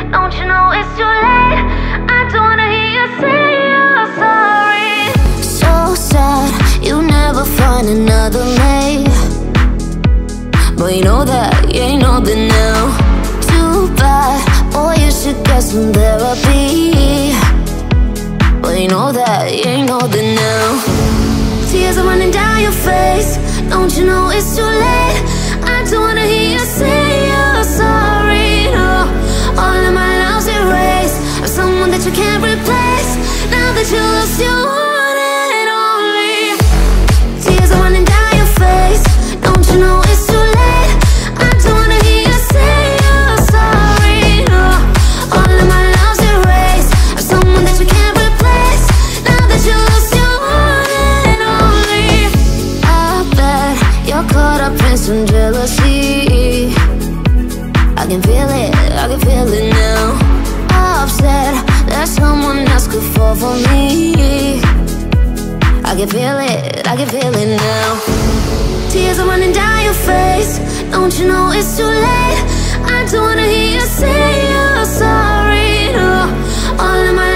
Don't you know it's too late? I don't wanna hear you say you're sorry. So sad, you never find another mate, but you know that you ain't nothing now. Too bad, boy, you should get some therapy, but you know that you ain't nothing now. Tears are running down your face. Don't you know it's too late? I don't wanna hear you say you're sorry, no. All of my love's erased of someone that you can't replace. Now that you lost your one and only. Tears are running down your face. Don't you know it's too late? I don't wanna hear you say you're sorry, no. All of my love's erased of someone that you can't replace. Now that you lost your one and only. I bet you're caught up in some jealousy. I can feel it now. Upset that someone else could fall for me. I can feel it now. Tears are running down your face. Don't you know it's too late? I don't wanna hear you say you're sorry, no. All of my